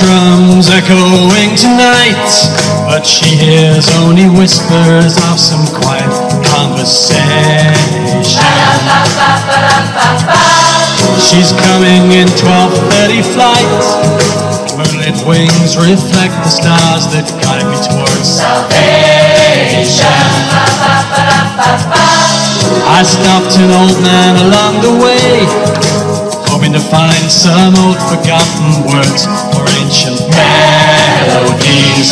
drums echoing tonight, but she hears only whispers of some quiet conversation. She's coming in 12:30 flight. Moonlit wings reflect the stars that guide me towards salvation. I stopped an old man along the way, hoping to find some old forgotten words or ancient melodies.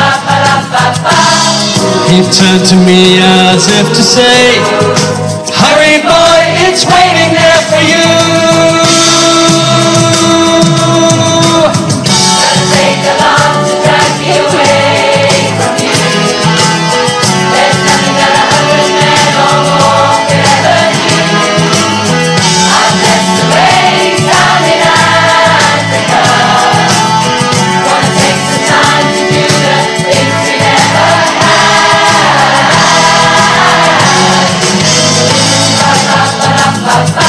He turned to me as if to say, "Hurry boy, it's waiting there for you." Gonna take along to drag me away from you. There's nothing that 100 men or more could ever do. I bless the rains down in Africa. Gonna take some time to do the things we never had. Ba-ba-ba-da-ba-ba.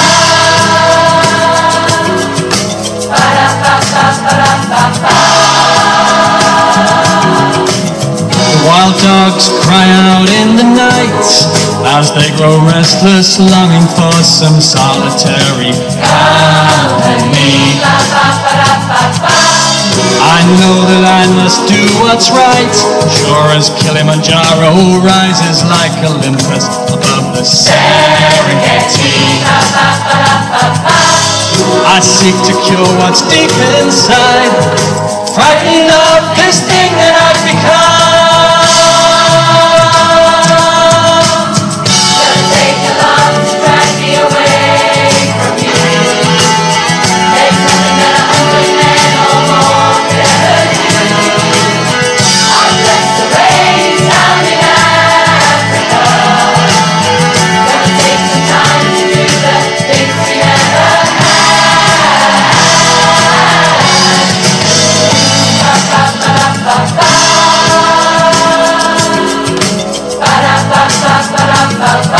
Ba-da-ba-ba-ba-da-ba-ba. The wild dogs cry out in the night as they grow restless, longing for some solitary company. I know that I must do what's right, sure as Kilimanjaro rises like Olympus above the Serengeti. I seek to cure what's deep inside, frightened of this thing that I've become. Gonna take along to drag me away from you. There's nothing that 100 men or more could ever do. I bless the rains down in Africa. Gonna take some time to do the things we never had. Ba-ba-ba-ba-ba. Ba-da-ba-ba-ba-ba.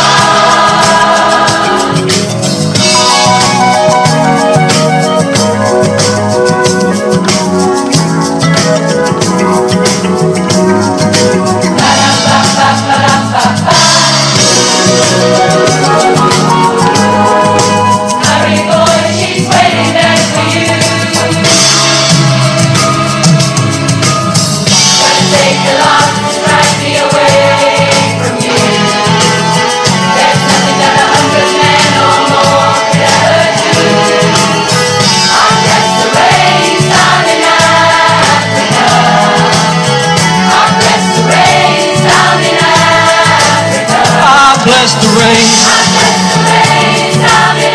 Hurry boy, she's waiting there for you. Gonna take along to drag me away from you. There's nothing that 100 men or more could ever do. I bless the rains down in Africa. I bless the rains down in Africa. I bless the rain. I bless the rains down in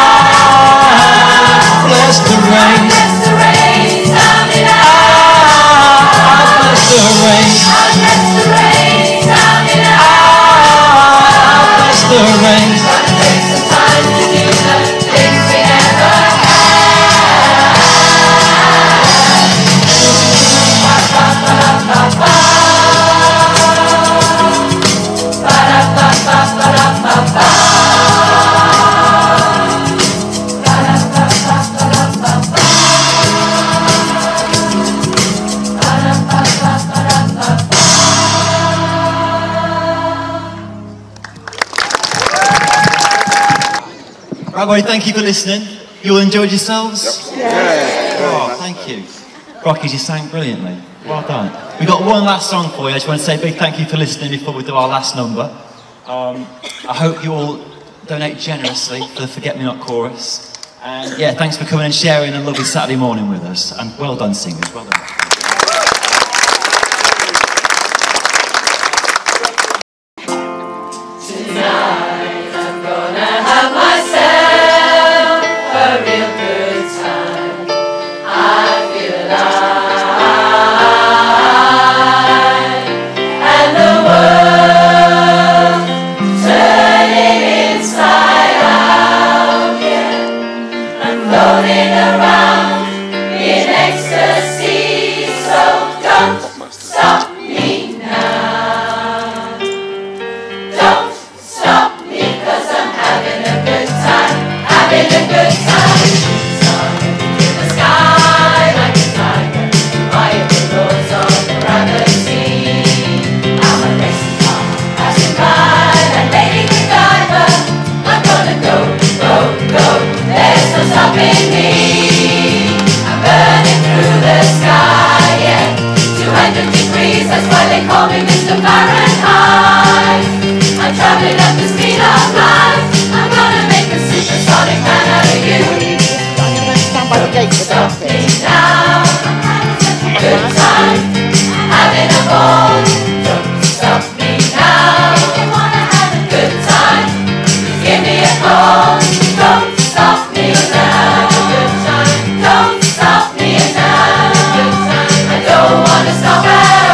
I bless the rain. bless the rains down in I bless the rain. I bless the rains down in I bless the rain. Gonna take some time to do the things we never had. Ba-ba-ba-ba-ba. Ba-da-ba-ba-ba-ba. Right, everybody, thank you for listening. You all enjoyed yourselves? Yeah. Oh, thank you. Rocky, you sang brilliantly. Well done. We've got one last song for you. I just want to say a big thank you for listening before we do our last number. I hope you all donate generously for the Forget Me Not chorus. And yeah, thanks for coming and sharing a lovely Saturday morning with us. And well done, singers. Well done. Tonight I'm gonna have myself a real good time. I feel alive, and the world turning inside out. Yeah, I'm floating around in ecstasy. So don't stop me now. Don't stop me, 'cause I'm having a good time, having a good time. Sun in the sky like a in me. I'm burning through the sky, yeah. 200 degrees, that's why they call me Mr. Fahrenheit. I'm traveling at the speed of light. I'm gonna make a supersonic man out of you. Stop me now. I'm having such a good time, having a ball. Don't stop me now. If you wanna have a good time, give me a call. Don't stop me now. Good time. Don't stop me now. Good time. I don't wanna stop at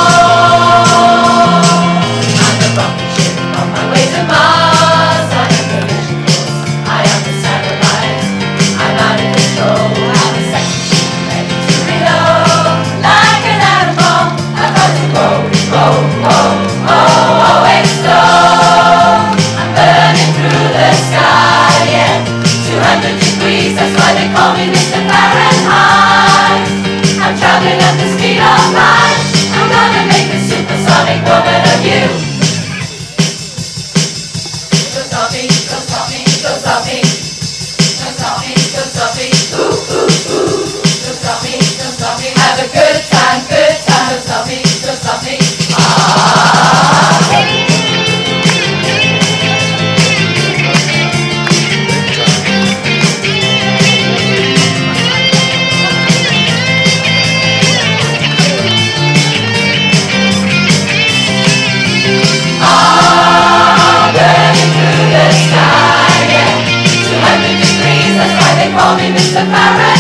all. I'm a rocket ship on my way to Mars. On a collision course. I am the satellite. I'm out of control. I'm a sex machine ready to reload. Like an atom bomb, I've got to go, go, go, go, away slow. I'm burning through the sky, yeah. 200 degrees, that's why they call me Mr. Fahrenheit. I'm traveling at the speed of light. I'm gonna make a supersonic woman of you. Don't stop me, don't stop me, don't stop me. Don't stop me, don't stop me. Ooh, ooh, ooh. Don't stop me, don't stop me. Have a good time, good time. Don't stop me, don't stop me. Burning through the sky, yeah. 200 degrees, that's why they call me Mr. Fahrenheit.